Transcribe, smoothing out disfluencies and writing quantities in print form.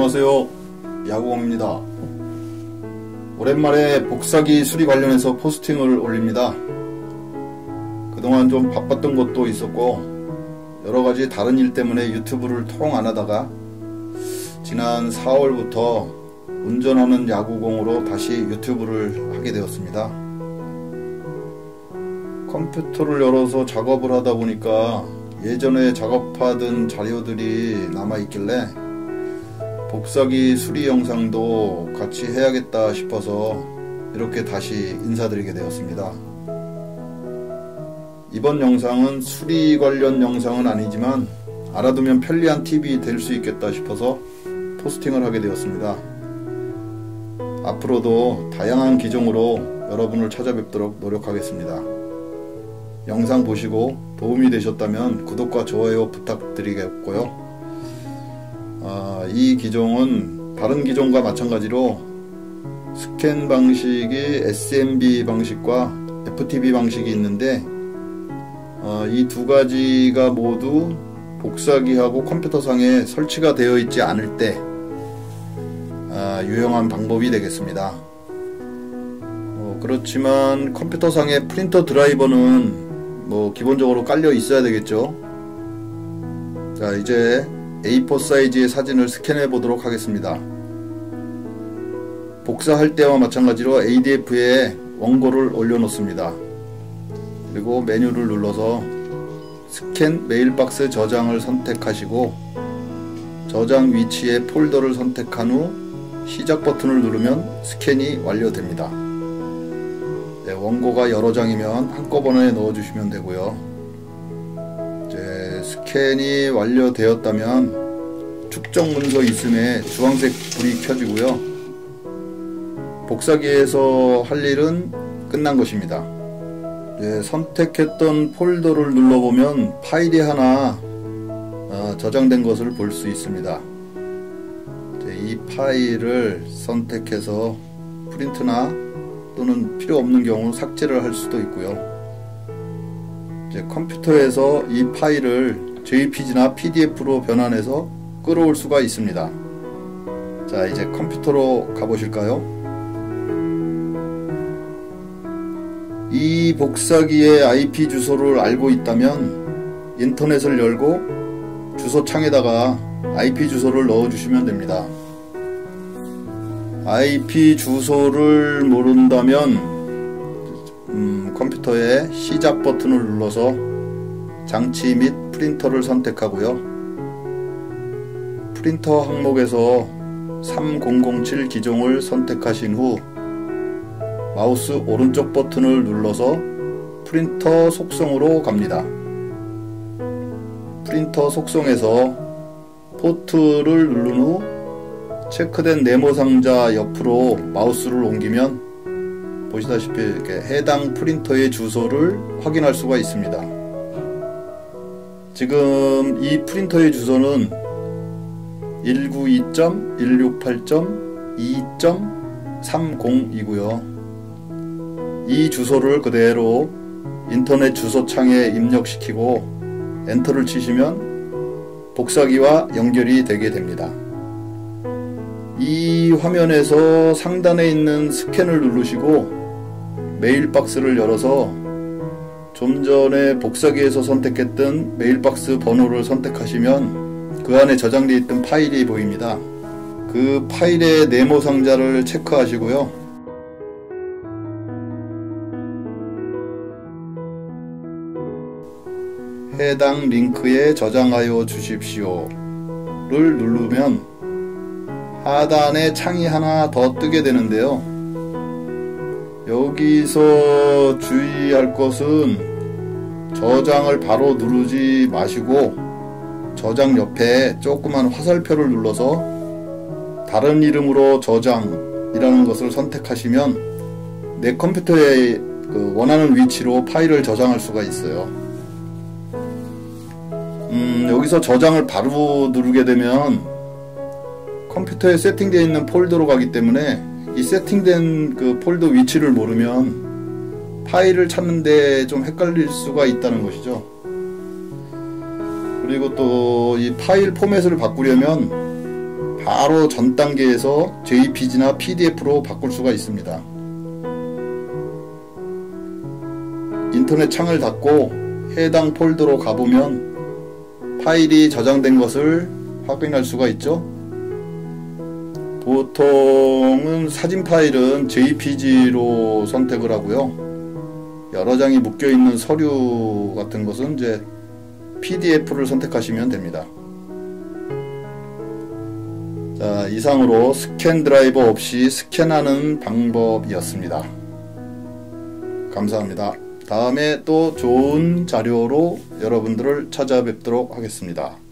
안녕하세요, 야구공입니다. 오랜만에 복사기 수리 관련해서 포스팅을 올립니다. 그동안 좀 바빴던 것도 있었고 여러가지 다른 일 때문에 유튜브를 통 안하다가 지난 4월부터 운전하는 야구공으로 다시 유튜브를 하게 되었습니다. 컴퓨터를 열어서 작업을 하다 보니까 예전에 작업하던 자료들이 남아있길래 복사기 수리 영상도 같이 해야겠다 싶어서 이렇게 다시 인사드리게 되었습니다. 이번 영상은 수리 관련 영상은 아니지만 알아두면 편리한 팁이 될 수 있겠다 싶어서 포스팅을 하게 되었습니다. 앞으로도 다양한 기종으로 여러분을 찾아뵙도록 노력하겠습니다. 영상 보시고 도움이 되셨다면 구독과 좋아요 부탁드리겠고요. 이 기종은 다른 기종과 마찬가지로 스캔 방식이 SMB 방식과 FTB 방식이 있는데 이 두 가지가 모두 복사기하고 컴퓨터상에 설치가 되어 있지 않을 때 유용한 방법이 되겠습니다. 그렇지만 컴퓨터상의 프린터 드라이버는 기본적으로 깔려 있어야 되겠죠. 자, 이제 A4 사이즈의 사진을 스캔해 보도록 하겠습니다. 복사할 때와 마찬가지로 ADF에 원고를 올려 놓습니다. 그리고 메뉴를 눌러서 스캔 메일박스 저장을 선택하시고 저장 위치의 폴더를 선택한 후 시작 버튼을 누르면 스캔이 완료됩니다. 네, 원고가 여러 장이면 한꺼번에 넣어주시면 되고요. 이제 스캔이 완료되었다면 축적 문서 있음에 주황색 불이 켜지고요. 복사기에서 할 일은 끝난 것입니다. 네, 선택했던 폴더를 눌러보면 파일이 하나 저장된 것을 볼 수 있습니다. 이제 이 파일을 선택해서 프린트나 또는 필요 없는 경우 삭제를 할 수도 있고요. 이제 컴퓨터에서 이 파일을 JPG나 PDF로 변환해서 끌어올 수가 있습니다. 자, 이제 컴퓨터로 가보실까요? 이 복사기의 IP 주소를 알고 있다면 인터넷을 열고 주소창에다가 IP 주소를 넣어주시면 됩니다. IP 주소를 모른다면 컴퓨터의 시작 버튼을 눌러서 장치 및 프린터를 선택하고요. 프린터 항목에서 3007 기종을 선택하신 후 마우스 오른쪽 버튼을 눌러서 프린터 속성으로 갑니다. 프린터 속성에서 포트를 누른 후 체크된 네모 상자 옆으로 마우스를 옮기면 보시다시피 이렇게 해당 프린터의 주소를 확인할 수가 있습니다. 지금 이 프린터의 주소는 192.168.2.30이고요. 이 주소를 그대로 인터넷 주소창에 입력시키고 엔터를 치시면 복사기와 연결이 되게 됩니다. 이 화면에서 상단에 있는 스캔을 누르시고 메일박스를 열어서 좀 전에 복사기에서 선택했던 메일박스 번호를 선택하시면 그 안에 저장되어 있던 파일이 보입니다. 그 파일의 네모 상자를 체크하시고요. 해당 링크에 저장하여 주십시오를 누르면 하단에 창이 하나 더 뜨게 되는데요. 여기서 주의할 것은 저장을 바로 누르지 마시고 저장 옆에 조그만 화살표를 눌러서 다른 이름으로 저장이라는 것을 선택하시면 내 컴퓨터에 원하는 위치로 파일을 저장할 수가 있어요. 여기서 저장을 바로 누르게 되면 컴퓨터에 세팅되어 있는 폴더로 가기 때문에 이 세팅된 그 폴더 위치를 모르면 파일을 찾는데 좀 헷갈릴 수가 있다는 것이죠. 그리고 또 이 파일 포맷을 바꾸려면 바로 전 단계에서 JPG나 PDF로 바꿀 수가 있습니다. 인터넷 창을 닫고 해당 폴더로 가보면 파일이 저장된 것을 확인할 수가 있죠. 보통은 사진 파일은 JPG로 선택을 하고요. 여러 장이 묶여있는 서류 같은 것은 이제 PDF를 선택하시면 됩니다. 자, 이상으로 스캔 드라이버 없이 스캔하는 방법이었습니다. 감사합니다. 다음에 또 좋은 자료로 여러분들을 찾아뵙도록 하겠습니다.